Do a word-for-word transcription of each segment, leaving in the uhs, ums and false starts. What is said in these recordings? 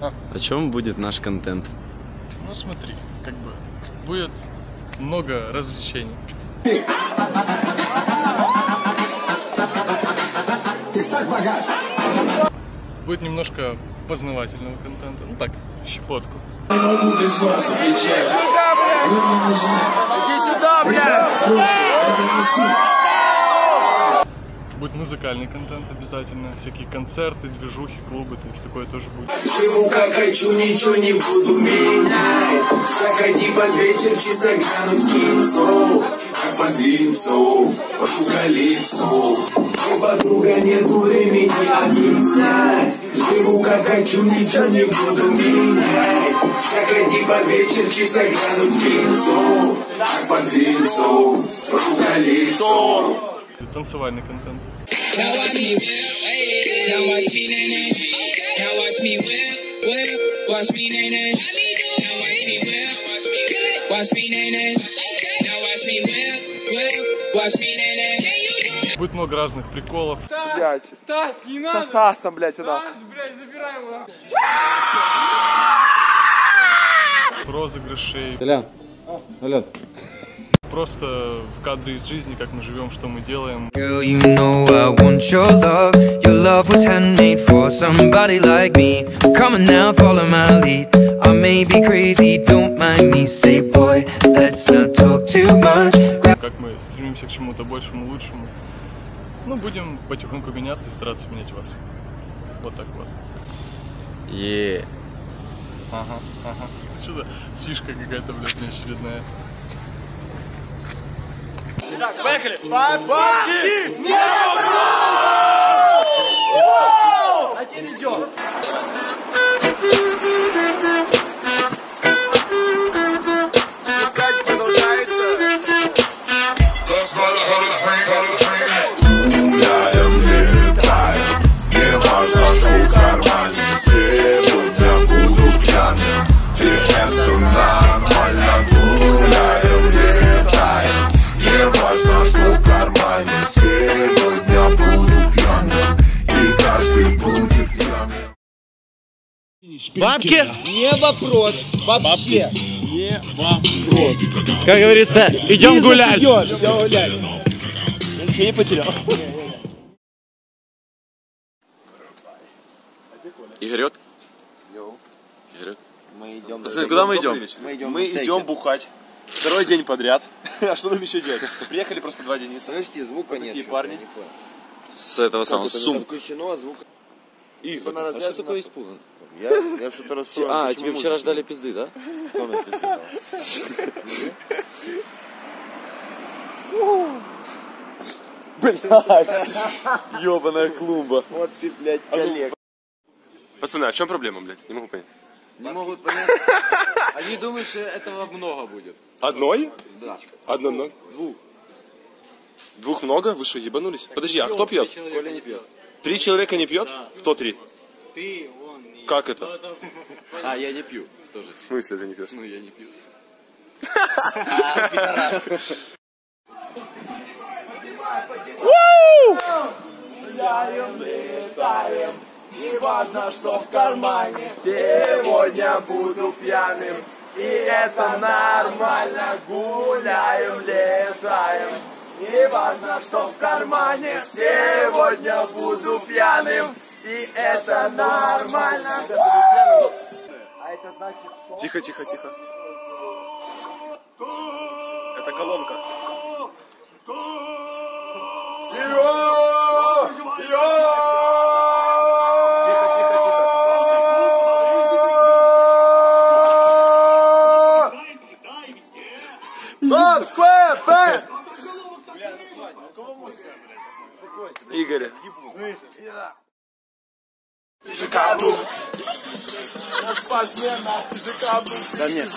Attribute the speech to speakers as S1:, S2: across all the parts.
S1: А.
S2: О чем будет наш контент?
S1: Ну смотри, как бы будет много развлечений. Будет немножко познавательного контента, ну так, щепотку.
S3: Иди сюда, блядь!
S1: Будет музыкальный контент обязательно, всякие концерты, движухи, клубы, то есть такое тоже будет.
S3: Живу как хочу, ничего не буду менять. Заходи под вечер, чисто глянуть кинцо. Как под линцо, подруга лицо. У подруга нету времени объяснять. Живу как хочу, ничего не буду менять. Заходи под вечер, чисто глянуть кинцо. Как под линцо, подруга лицо.
S1: Танцевальный контент.
S4: Now watch me whip, now watch me nay nay. Now watch me whip, whip, watch me nay nay. Now watch me whip, watch me nay nay. Now watch me whip, whip, watch me nay nay.
S1: Будет много разных приколов.
S5: Блядь.
S6: Стас, не надо!
S5: Со Стасом, блядь, сюда.
S6: Стас, блядь, забирай его!
S1: Розыгрышей.
S2: Толян, Толян.
S1: Просто кадры из жизни, как мы живем, что мы делаем.
S7: Girl, you know I want your love. Your love was handmade for somebody like me. Come on now, follow my lead. I may be crazy, don't mind me. Say, boy, let's not talk too much.
S1: Как мы стремимся к чему-то большему, лучшему. Ну, будем потихоньку меняться и стараться менять вас. Вот так вот.
S2: Е.
S1: Ага, ага. Что-то фишка какая-то, блядь, неочередная.
S5: Так, поехали. Бабки! А теперь идем. Искать продолжается. Гуляем, летаем. Не важно, что в кармане. Сегодня буду пьяным. И это нормально. Гуляем, летаем. Не важно, что в кармане. Сегодня буду пьяным. И каждый будет пьяным. Бабки?
S8: Не вопрос. Вообще.
S5: Не вопрос.
S2: Как говорится, идем гулять.
S5: Идем, все гулять. Я ничего не потерял.
S9: Игорек?
S8: Йоу.
S9: Игорек?
S8: Мы идем.
S9: Пацаны, куда мы идем?
S8: Мы идем,
S5: Мы идем бухать. Второй день подряд. А что нам еще делать? Приехали просто два Дениса.
S8: Подожди, звука
S5: Вот
S8: нет.
S5: такие парни.
S9: С этого самого сум.
S8: Включено, а звука.
S9: Игорь, а что такое испуган?
S8: Я, я что-то расстроен.
S9: А,
S8: Почему
S9: тебе вчера
S8: музыка?
S9: ждали пизды, да?
S8: Кто мне пиздал?
S9: Блядь, ёбаная клумба.
S8: Вот ты, блядь, коллег.
S5: Пацаны, а в чем проблема, блядь? Не могу понять.
S9: Не могут понять. Они думают, что этого много будет.
S5: Одной?
S9: Да.
S5: Одно много?
S9: Двух.
S5: Двух много? Вы что, ебанулись? Подожди, а кто пьет?
S9: Коля не пьет.
S5: Три человека не пьет? Кто три?
S6: Ты, он, и...
S5: Как это?
S9: А, я не пью тоже.
S5: В смысле ты не пьешь?
S9: Ну, я не пью.
S3: Гуляем, летаем, не важно, что в кармане. Сегодня буду пьяным, и это нормально. Гуляем, летаем, не важно, что в кармане. Сегодня буду пьяным, и это нормально.
S8: А это значит, что...
S5: Тихо, тихо, тихо. Это колонка. Игоря.
S8: Да нет.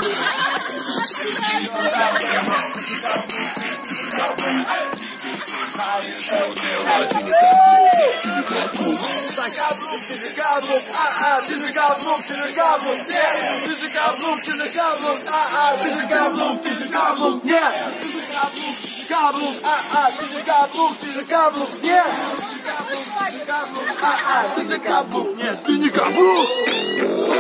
S3: Ты же каблук, а-а, ты же каблук, ты же каблук, нет. Ты же каблук, ты же каблук, а-а, ты же каблук, ты же каблук, нет. Ты же каблук, ты же каблук, а-а, ты же каблук, ты же каблук, нет. Ты же каблук, ты же каблук, а-а, ты же каблук, нет. Ты не каблук.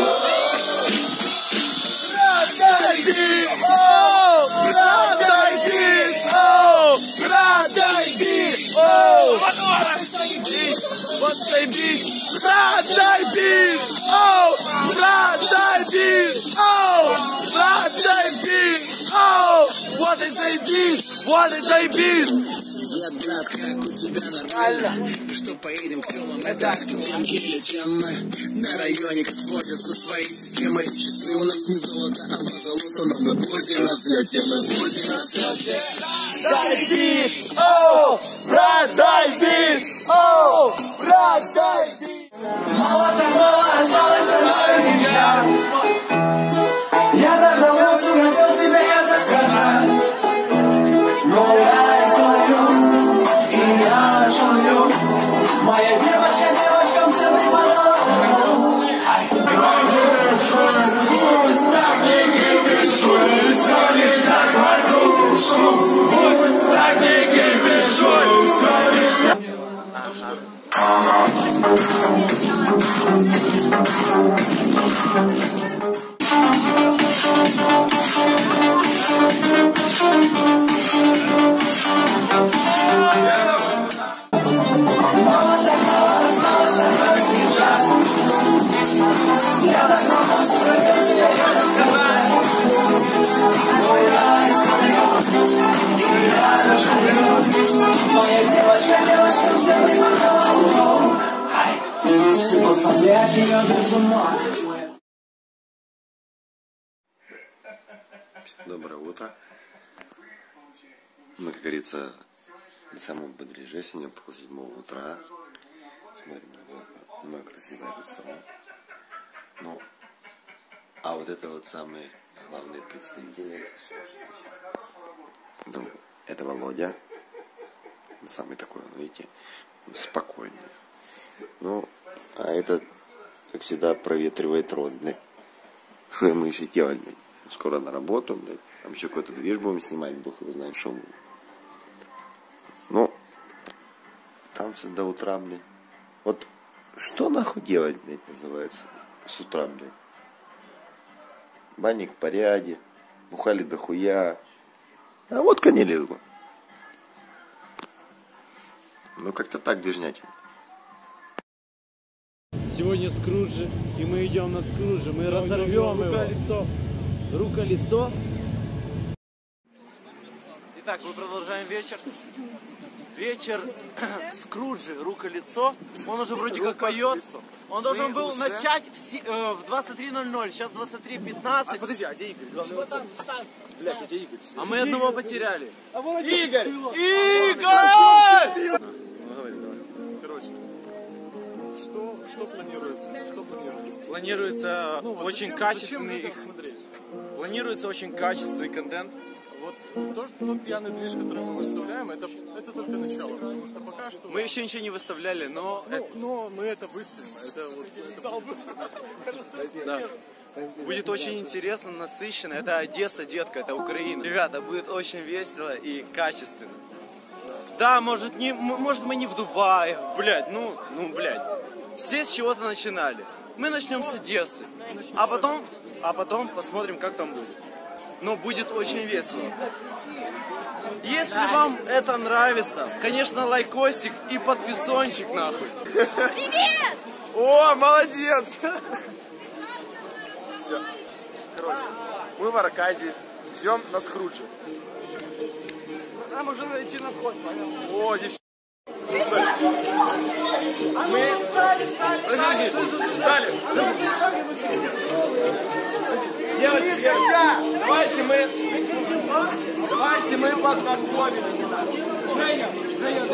S3: бит! Оу! Брат, дай бит! Оу! Брат, дай бит! Оу! Вот и заебись! Вот и заебись!
S10: Привет, брат, как у тебя нормально? Ну что, поедем к телам, это тем или тем мы на районе, как водят со своей системой. Часы у нас не золото, а позолото, но мы будем на взлете, мы будем на взлете.
S3: Дай бит! Оу! Брат, дай бит! Оу! Брат, дай бит! Мало такого осталось со мной нельзя. Я так давно все хотел тебе это сказать. Но я историю, и я нашел ее. Моя девочка, девочкам всем преподала. Пусть так не кипишу, все лишь так мою душу. Пусть так не кипишу, все лишь так. Моя девочка, девочка, всем припадала. Все пацаны от нее без ума.
S8: Доброе утро. Мы, как говорится, на самом бодреже сегодня пол седьмого утра. Смотрим на мое красивое лицо. Ну, а вот это вот самый главный представитель. Ну, это Володя. Самый такой, видите, спокойный. Ну, а этот, как всегда, проветривает рот, блядь. Что мы еще делать, блядь? Скоро на работу, блядь. Там еще какой-то движ будем снимать, бог его знает, что. Ну, танцы до утра, блядь. Вот что нахуй делать, блядь, называется, с утра, блядь. Банник в порядке, бухали дохуя, а водка не лезла. Ну, как-то так движнятин.
S11: Сегодня Скруджи, и мы идем на Скруджи, мы разорвем его. Рука-лицо. Рука-лицо.
S9: Итак, мы продолжаем вечер. Вечер Скруджи, рука-лицо. Он уже вроде как поет. Он должен был уже начать в, э, в двадцать три ноль ноль, сейчас двадцать три пятнадцать. А, подожди, а где Игорь? Главный вопрос. Блядь, а где Игорь? А мы одного потеряли. А Игорь! Игорь!
S1: Короче, что, что планируется? Что планируется?
S9: Планируется
S1: ну, вот
S9: очень
S1: зачем,
S9: качественный...
S1: зачем смотреть?
S9: Планируется очень качественный контент.
S1: Вот тот, тот пьяный движ, который мы выставляем, это, это только начало. Потому что пока что...
S9: Мы еще ничего не выставляли, но...
S1: Ну, это... но мы это выставим. Это вот... Это...
S9: Да. Будет очень интересно, насыщенно. Это Одесса, детка, это Украина. Ребята, будет очень весело и качественно. Да, может, не, может мы не в Дубае, блядь, ну, ну, блядь. Все с чего-то начинали. Мы начнем с Одессы, а потом, а потом посмотрим, как там будет. Но будет очень весело. Если вам это нравится, конечно, лайкосик и подписончик, нахуй.
S3: Привет!
S5: О, молодец! Все. Короче, мы в Аркадии, ждем на Скруджи.
S9: Нам уже найти на вход, понятно.
S5: О, девчонки.
S9: Мы стали, стали,
S5: стали. Девочки, девочки, давайте мы, давайте мы познакомимся. Женя, Женя,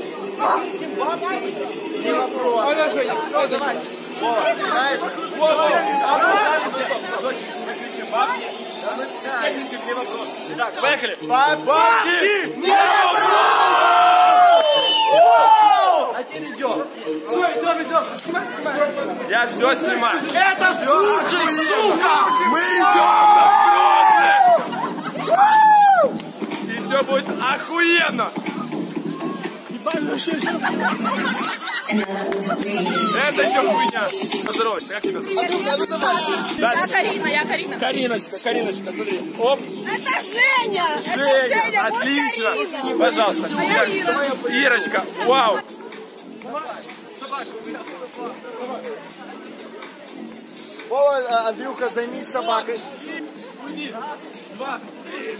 S5: не вопрос. Ой, Женя, все, давай. Вот, знаешь, вот, вот, накричим бабки. Накричим, не вопрос. Так, поехали. Бабки, не вопрос! А теперь идем. Все, идем, идем. Снимай, снимай. Я все снимаю. Это Скруджи, сука! Мы идем на Скруджи! И все будет охуенно! Это еще хуйня. Поздоровайся, как тебя зовут?
S12: Я Карина, я Карина.
S5: Кариночка, Кариночка, смотри. Оп.
S12: Это Женя.
S5: Женя,
S12: Это Женя,
S5: отлично.
S12: вот Карина.
S5: Пожалуйста.
S12: А я Ира.
S5: Ирочка, вау. Вова, Андрюха, займись собакой. Раз, два, три.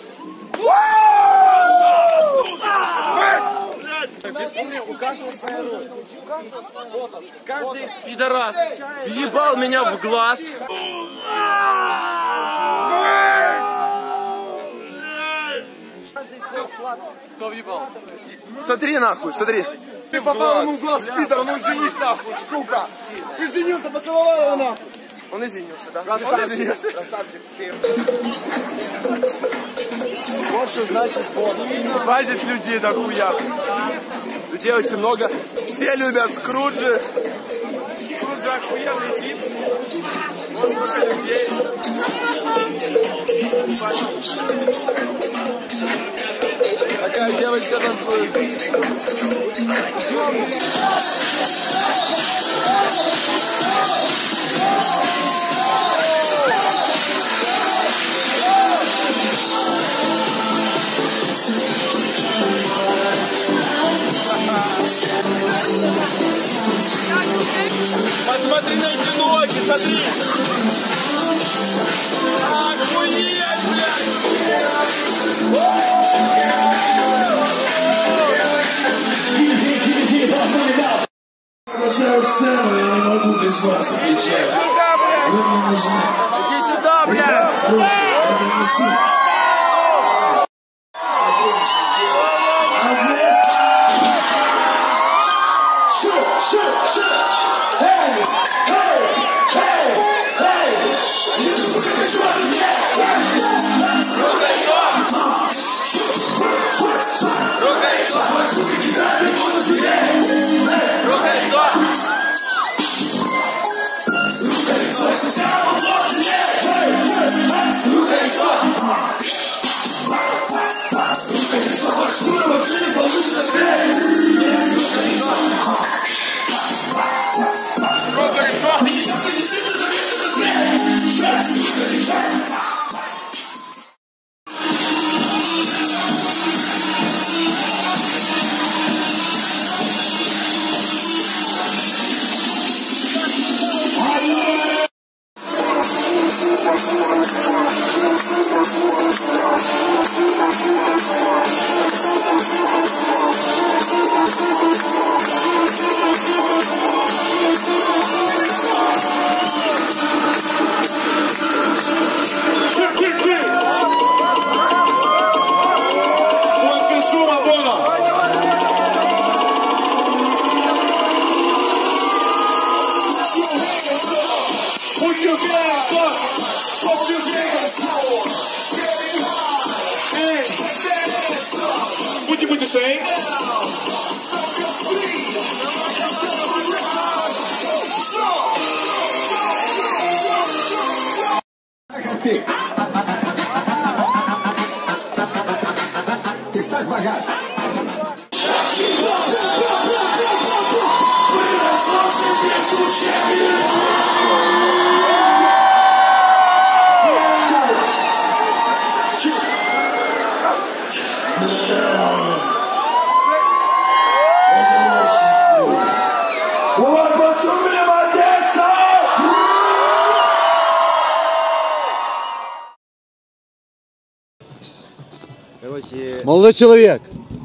S5: У каждого своя роль. Каждый пидорас въебал меня в глаз. Кто въебал? Смотри нахуй, смотри. Ты попал ему в глаз, пидор, ну извинись нахуй, сука. Извинился, поцеловал его нахуй. Он извинился, да? Он извинился. Красавчик. Вот что значит вот. А здесь людей дохуя. Людей очень много. Все любят Скруджи. Скруджи охуенный тип. Вот сколько людей. Такая девочка танцует. Посмотри на эти ноги, смотри! Охуеть, блядь!
S3: Обращаю сцену, я не могу без вас отвечать. Вы мне нужны.
S5: Иди сюда, блядь!
S3: Это не суть.
S13: Would you put the same?
S10: Ты. Ты вставь багаж.
S5: Короче...
S2: Молодой человек!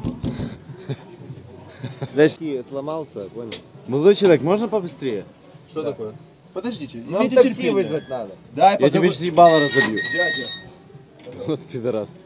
S5: Дачки сломался, понял?
S2: Молодой человек, можно побыстрее?
S5: Что да. такое? Подождите,
S6: нам такси вызвать надо.
S2: Да, я тебе сейчас ебало разобью. Вот пидорас.